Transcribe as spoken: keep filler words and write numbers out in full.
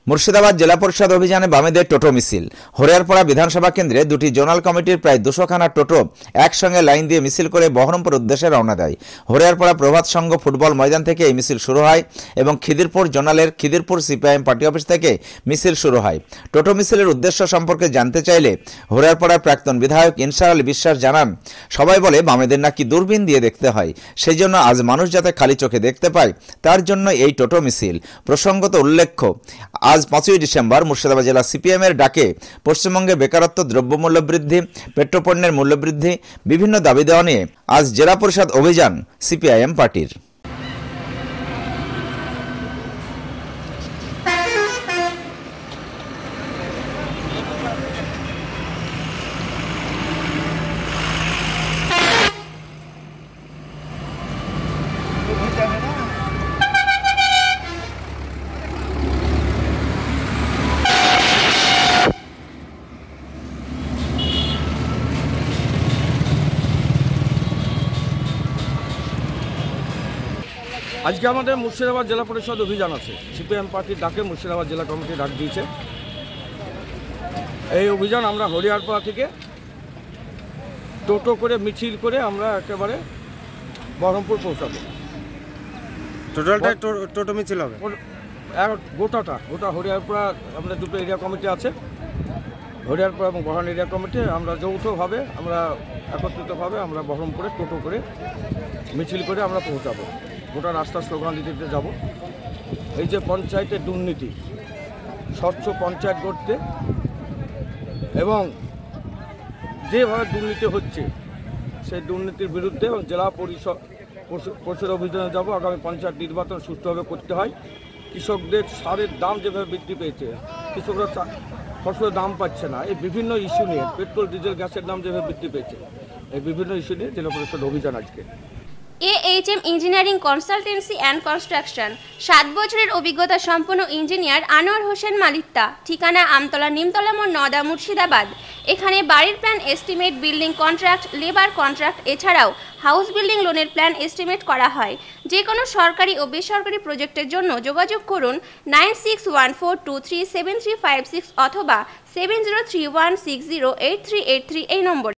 মুর্শিদাবাদ জেলা পরিষদ অভিযানে বামেদের টোটো মিছিল। হরিহারপাড়া বিধানসভা কেন্দ্রে দুটি জোনাল কমিটির প্রায় দুশো খানা টোটো একসঙ্গে লাইন দিয়ে মিছিল করে বহরমপুর উদ্দেশ্যে রওনা দেয়। হরিহারপাড়া প্রভাত সংঘ ফুটবল ময়দান থেকে এই মিছিল শুরু হয় এবং খিদিরপুর জোনালের খিদিরপুর সিপিআইএম পার্টি অফিস থেকে মিছিল শুরু হয়। টোটো মিছিলের উদ্দেশ্য সম্পর্কে জানতে চাইলে হরিহারপাড়ার প্রাক্তন বিধায়ক ইনসার আলী বিশ্বাস জানান, সবাই বলে বামেদের নাকি দূরবীন দিয়ে দেখতে হয়, সেই জন্য আজ মানুষ যাতে খালি চোখে দেখতে পায় তার জন্য এই টোটো মিছিল। প্রসঙ্গত উল্লেখ্য, আজ পাঁচই ডিসেম্বর মুর্শিদাবাদ জেলা সিপিএম এর ডাকে পশ্চিমবঙ্গে বেকারত্ব, দ্রব্যমূল্য বৃদ্ধি, পেট্রোপণ্যের মূল্য বৃদ্ধি, বিভিন্ন দাবি দেওয়া নিয়ে আজ জেলা পরিষদ অভিযান সিপিআইএম পার্টির। আজকে আমাদের মুর্শিদাবাদ জেলা পরিষদ অভিযান আছে। সিপিএম পার্টির ডাকে মুর্শিদাবাদ জেলা কমিটি ডাক দিয়েছে। এই অভিযান আমরা হরিহারপাড়া থেকে টোটো করে মিছিল করে আমরা একেবারে বহরমপুর পৌঁছাবো। টোটালটা টোটো মিছিল হবে গোটাটা গোটা হরিহারপাড়া আমাদের দুটো এরিয়া কমিটি আছে, হরিহারপাড়া এবং বহরণ এরিয়া কমিটি। আমরা যৌথভাবে আমরা একত্রিতভাবে আমরা বহরমপুরে টোটো করে মিছিল করে আমরা পৌঁছাবো। গোটা রাস্তা স্লোগান দিতে দিতে যাবো। এই যে পঞ্চায়েতের দুর্নীতি, স্বচ্ছ পঞ্চায়েত গড়তে এবং যেভাবে দুর্নীতি হচ্ছে সেই দুর্নীতির বিরুদ্ধে এবং জেলা পরিষদ পরিষদ অভিযানে যাবো। আগামী পঞ্চায়েত নির্বাচন সুষ্ঠুভাবে করতে হয়। কৃষকদের সারের দাম যেভাবে বৃদ্ধি পেয়েছে, কৃষকরা ফসলের দাম পাচ্ছে না, এই বিভিন্ন ইস্যু নিয়ে, পেট্রোল ডিজেল গ্যাসের দাম যেভাবে বৃদ্ধি পেয়েছে, এই বিভিন্ন ইস্যু নিয়ে জেলা পরিষদ অভিযান আজকে। A H M engineering consultancy and construction, সাত বছরের অভিজ্ঞতা সম্পন্ন ইঞ্জিনিয়ার আনোয়ার হোসেন মালিত্তা, ঠিকানা আমতলা নিমতলা মোড়, নওদা, মুর্শিদাবাদ। এখানে বাড়ির plan estimate, building contract, labour contract এছাড়াও হাউস বিল্ডিং লোনের প্ল্যান এস্টিমেট করা হয়। যে কোনো সরকারি ও বেসরকারি প্রজেক্টের জন্য যোগাযোগ করুন nine six one four two three seven three five six অথবা seven zero three one six zero eight three eight three এই নম্বরে।